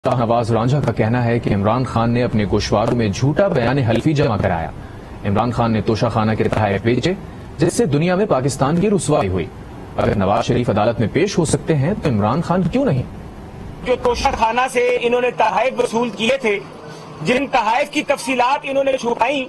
شاہنواز رانجھا کا کہنا ہے کہ عمران خان نے اپنے گوشواروں میں جھوٹا بیان حلفی جمع کرایا۔ عمران خان نے توشہ خانہ کے تحائف بیچے جس سے دنیا میں پاکستان کی رسوائی ہوئی۔ اگر نواز شریف عدالت میں پیش ہو سکتے ہیں تو عمران خان کیوں نہیں؟ جو توشہ خانہ سے انہوں نے تحائف وصول کیے تھے، جن تحائف کی تفصیلات انہوں نے چھپائیں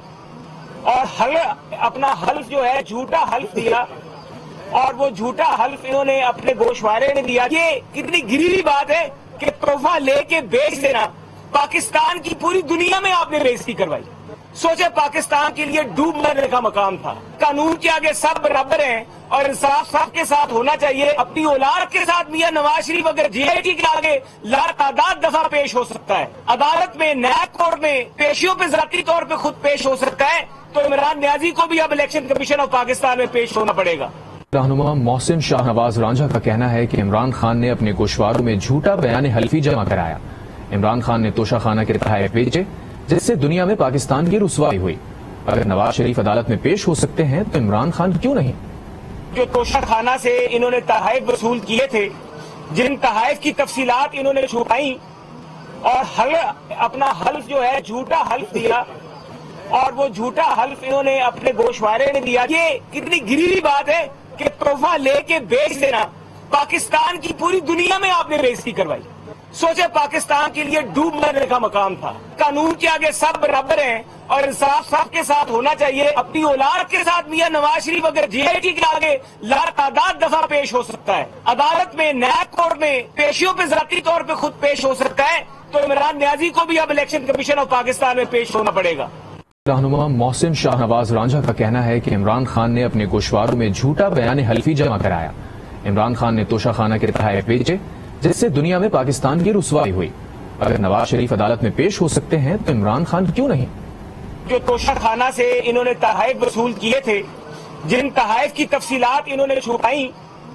اور اپنا حلف جو ہے جھوٹا حلف دیا، اور وہ جھوٹا حلف انہوں نے اپنے گوشوارے نے دیا۔ یہ کتنی گریری بات ہے کہ تحفہ لے کے بیچ دینا۔ پاکستان کی پوری دنیا میں آپ نے بےعزتی کروائی۔ سوچے پاکستان کے لیے ڈوب مرنے کا مقام تھا۔ قانون کے آگے سب برابر ہیں اور انصاف سب کے ساتھ ہونا چاہیے۔ اپنی اولاد کے ساتھ میاں نواز شریف اگر جی آئی ٹی کے آگے لاتعداد دفعہ پیش ہو سکتا ہے، عدالت میں، نیب کورٹ میں، پیشیوں پہ ذاتی طور پہ خود پیش ہو سکتا ہے، تو عمران نیازی کو بھی اب الیکشن کمیشن آف پاکستان میں پیش ہونا پڑے گا۔ رہنما محسن شاہنواز رانجھا کا کہنا ہے کہ عمران خان نے اپنے گوشواروں میں جھوٹا بیان حلفی جمع کرایا۔ عمران خان نے توشہ خانہ کے تحائف بیچے جس سے دنیا میں پاکستان کی رسوائی ہوئی۔ اگر نواز شریف عدالت میں پیش ہو سکتے ہیں تو عمران خان کیوں نہیں؟ جو توشہ خانہ سے انہوں نے تحائف وصول کیے تھے، جن تحائف کی تفصیلات انہوں نے چھپائیں اور اپنا حلف جو ہے جھوٹا حلف دیا، اور وہ جھوٹا حلف انہوں نے اپنے گوشوارے نے دیا۔ یہ کتنی گریری بات ہے کہ تحفہ لے کے بیچ دینا۔ پاکستان کی پوری دنیا میں آپ نے بےعزتی کروائی۔ سوچے پاکستان کے لیے ڈوب مرنے کا مقام تھا۔ قانون کے آگے سب برابر ہیں اور انصاف سب کے ساتھ ہونا چاہیے۔ اپنی اولاد کے ساتھ میاں نواز شریف اگر جی آئی ٹی کے آگے لاتعداد دفعہ پیش ہو سکتا ہے، عدالت میں، نیب کورٹ میں، پیشیوں پہ ذاتی طور پہ خود پیش ہو سکتا ہے، تو عمران نیازی کو بھی اب الیکشن کمیشن آف پاکستان میں پیش ہونا پڑے گا۔ رہنما محسن شاہنواز رانجھا کا کہنا ہے کہ عمران خان نے اپنے گوشواروں میں جھوٹا بیان حلفی جمع کرایا۔ عمران خان نے توشہ خانہ کے تحائف بیچے جس سے دنیا میں پاکستان کی رسوائی ہوئی۔ اگر نواز شریف عدالت میں پیش ہو سکتے ہیں تو عمران خان کیوں نہیں؟ جو توشہ خانہ سے انہوں نے تحائف وصول کیے تھے، جن تحائف کی تفصیلات انہوں نے چھپائیں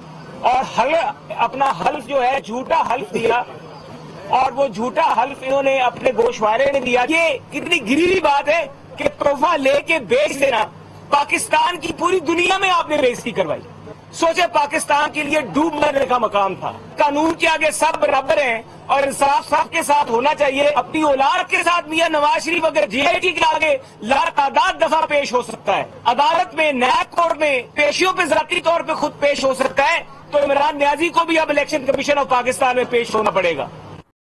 اور اپنا حلف جو ہے جھوٹا حلف دیا، اور وہ جھوٹا حلف انہوں نے اپنے گوشوارے نے دیا۔ یہ کتنی گریری بات ہے کہ تحفہ لے کے بیچ دینا۔ پاکستان کی پوری دنیا میں آپ نے بےعزتی کروائی۔ سوچے پاکستان کے لیے ڈوب مرنے کا مقام تھا۔ قانون کے آگے سب برابر ہیں اور انصاف سب کے ساتھ ہونا چاہیے۔ اپنی اولاد کے ساتھ میاں نواز شریف اگر جی آئی ٹی کے آگے لاتعداد دفعہ پیش ہو سکتا ہے، عدالت میں، نیب کورٹ میں، پیشیوں پہ ذاتی طور پہ خود پیش ہو سکتا ہے، تو عمران نیازی کو بھی اب الیکشن کمیشن آف پاکستان میں پیش ہونا پڑے گا۔